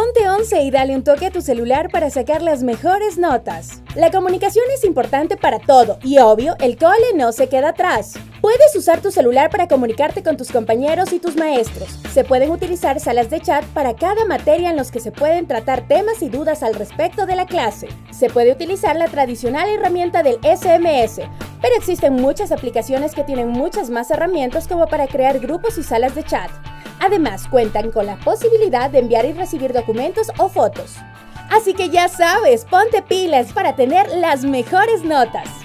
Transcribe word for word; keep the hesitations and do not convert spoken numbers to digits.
Ponte once y dale un toque a tu celular para sacar las mejores notas. La comunicación es importante para todo y obvio, el cole no se queda atrás. Puedes usar tu celular para comunicarte con tus compañeros y tus maestros. Se pueden utilizar salas de chat para cada materia en los que se pueden tratar temas y dudas al respecto de la clase. Se puede utilizar la tradicional herramienta del ese eme ese, pero existen muchas aplicaciones que tienen muchas más herramientas como para crear grupos y salas de chat. Además, cuentan con la posibilidad de enviar y recibir documentos o fotos. Así que ya sabes, ponte pilas para tener las mejores notas.